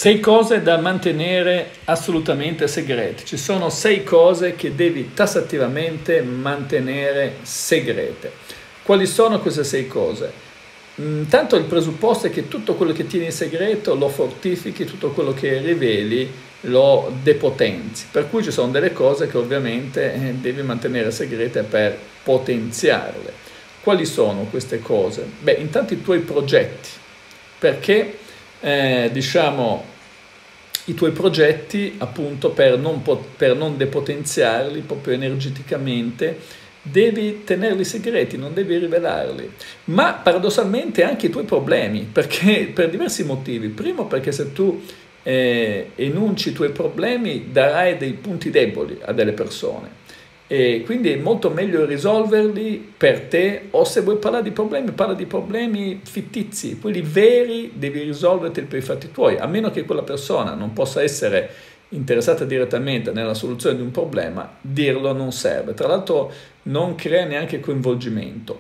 6 cose da mantenere assolutamente segrete. Ci sono 6 cose che devi tassativamente mantenere segrete. Quali sono queste 6 cose? Intanto il presupposto è che tutto quello che tieni in segreto lo fortifichi, tutto quello che riveli lo depotenzi. Per cui ci sono delle cose che ovviamente devi mantenere segrete per potenziarle. Quali sono queste cose? Beh, intanto i tuoi progetti, perché diciamo i tuoi progetti, appunto, per non depotenziarli proprio energeticamente, devi tenerli segreti, non devi rivelarli. Ma paradossalmente anche i tuoi problemi, perché per diversi motivi. Primo, perché se tu enunci i tuoi problemi darai dei punti deboli a delle persone. E quindi è molto meglio risolverli per te, o se vuoi parlare di problemi, parla di problemi fittizi, quelli veri devi risolverti per i fatti tuoi, a meno che quella persona non possa essere interessata direttamente nella soluzione di un problema, dirlo non serve. Tra l'altro non crea neanche coinvolgimento.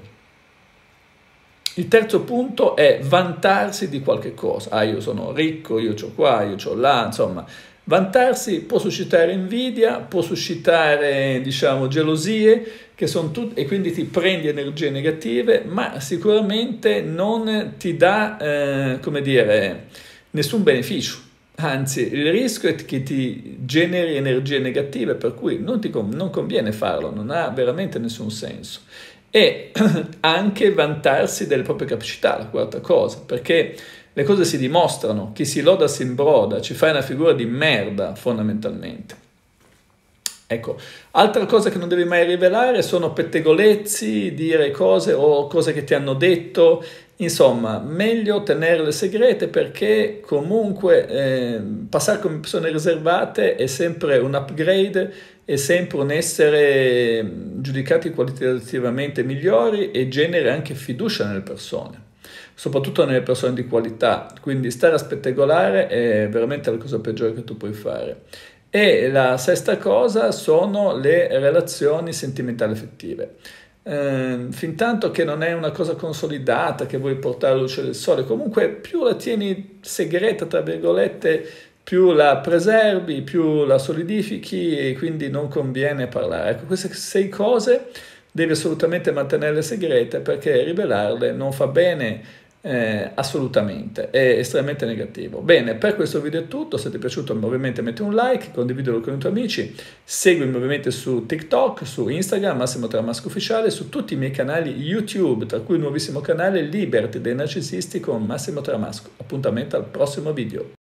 Il terzo punto è vantarsi di qualche cosa. Ah, io sono ricco, io c'ho qua, io c'ho là, insomma. Vantarsi può suscitare invidia, può suscitare, diciamo, gelosie, che sono e quindi ti prendi energie negative, ma sicuramente non ti dà, come dire, nessun beneficio. Anzi, il rischio è che ti generi energie negative, per cui non conviene farlo, non ha veramente nessun senso. E anche vantarsi delle proprie capacità, la quarta cosa, perché le cose si dimostrano, chi si loda si imbroda, ci fai una figura di merda fondamentalmente. Ecco, altra cosa che non devi mai rivelare sono pettegolezzi, dire cose o cose che ti hanno detto, insomma, meglio tenerle segrete perché comunque passare come persone riservate è sempre un upgrade, è sempre un essere giudicati qualitativamente migliori e genera anche fiducia nelle persone, soprattutto nelle persone di qualità, quindi stare a spettegolare è veramente la cosa peggiore che tu puoi fare. E la sesta cosa sono le relazioni sentimentali affettive. Fin tanto che non è una cosa consolidata che vuoi portare alla luce del sole, comunque più la tieni segreta, tra virgolette, più la preservi, più la solidifichi e quindi non conviene parlare. Ecco, queste 6 cose devi assolutamente mantenerle segrete perché rivelarle non fa bene assolutamente, è estremamente negativo. Bene, per questo video è tutto. Se ti è piaciuto ovviamente metti un like, condividilo con i tuoi amici, seguimi ovviamente su TikTok, su Instagram, Massimo Tramasco Ufficiale, su tutti i miei canali YouTube, tra cui il nuovissimo canale Liberty dei narcisisti con Massimo Tramasco. Appuntamento al prossimo video.